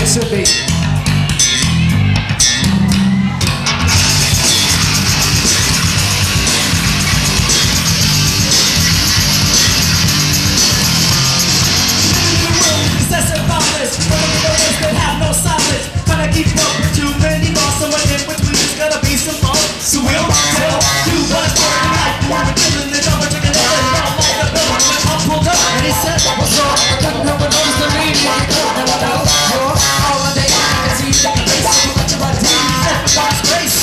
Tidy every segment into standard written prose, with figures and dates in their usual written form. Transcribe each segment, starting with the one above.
it should be. Keep up with too many more, somewhere in between there's gotta be some more. So we'll tell you what's for the night. We're killing it over, taking it all like a bill. When I pulled up and he said, what's wrong? I couldn't help but notice the meaning. Never know you're all on the day. I can see the face of you, but you're right here. Watch face.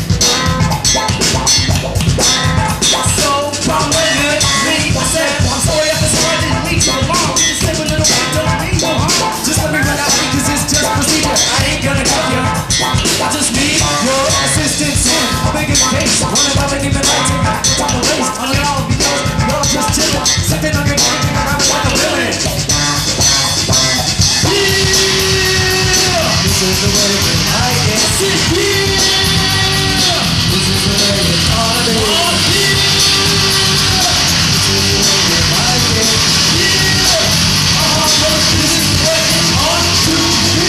So come with me. I said, I'm sorry if it's hard, I didn't meet you along. You just live a little bit, don't mean no harm. Just let me run out because it's just procedure. I ain't gonna cut you. I just need your assistance in a bigger case. One of them ain't even like to top the race. Only all because you're just chillin', sipping on your drink, thinking around like a villain. Yeah! This is the way that I get it. Yeah! This is the way that all day. Oh, yeah! This is the way that I get it. Yeah! Oh, this is the way that all to me.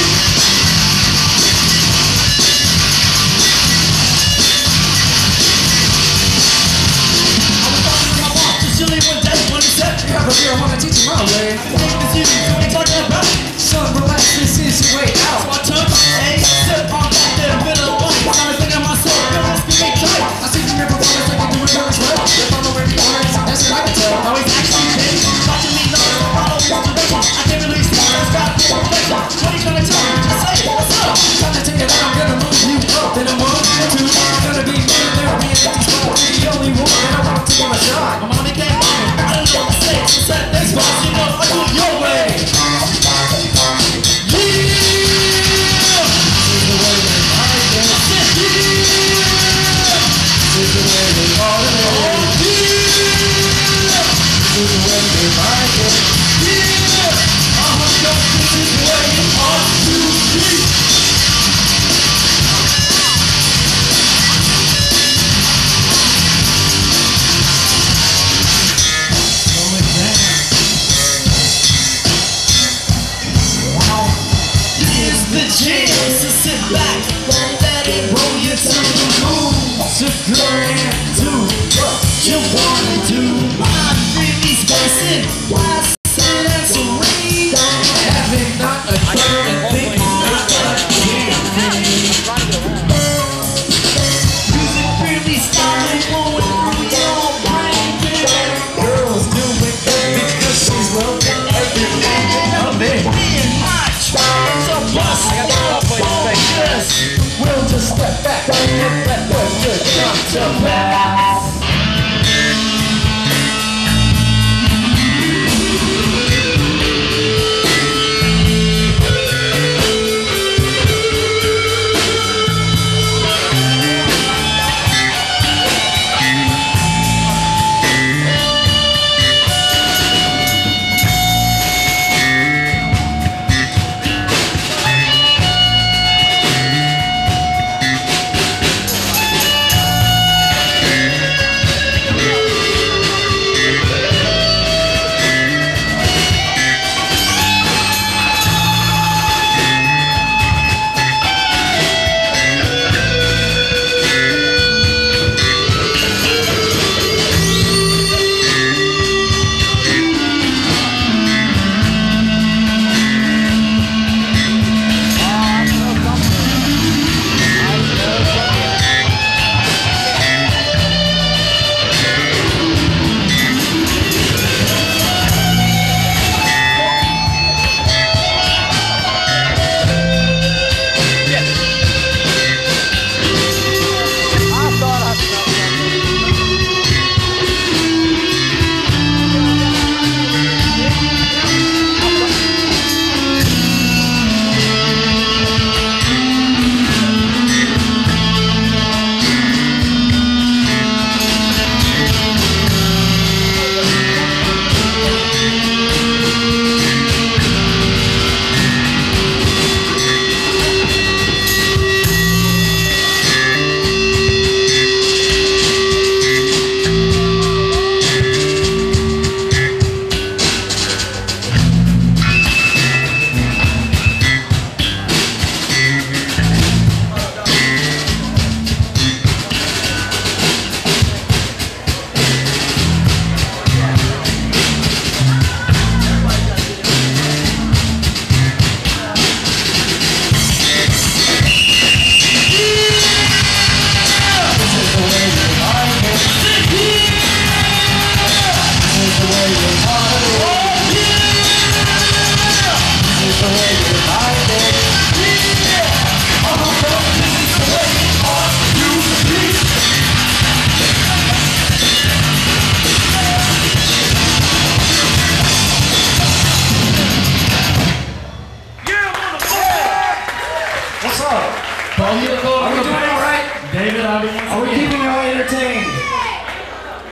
I wanna teach you my way. I think it's you, so we talking about. Son, relax, this is your way out. So I took a sip on that there middle one. Started thinking to myself, yo, let's give it tight. I see you never promise I can do it very well. If I'm already honest, that's what I can tell. Now he's actually big, watching me know the follow motivation. I can't really see what's got the perfection. What are you gonna tell me? Just say it, what's up? Trying to take it out, I'm gonna move you up in a month or two. I'm gonna be me and there, me and that spot. You're the only one, and I wanna take my shot. My mommy came on me, I don't know what to say. She said, thanks, boss, you know, I do it your way. Yeah! This is the way that I get it. Yeah! This is the way that all the day. Yeah! This is the way that I get it. Yeah! This is the way it ought to be. The chance to sit back, let it roll you to the moon. So go and do what you wanna do. I'm really spacing, why say that's a ring? Having not a third thing, not a king. Music really started flowing through your brain. Girls do it because she's loving every minute of it. We'll just step back and let the good come to pass.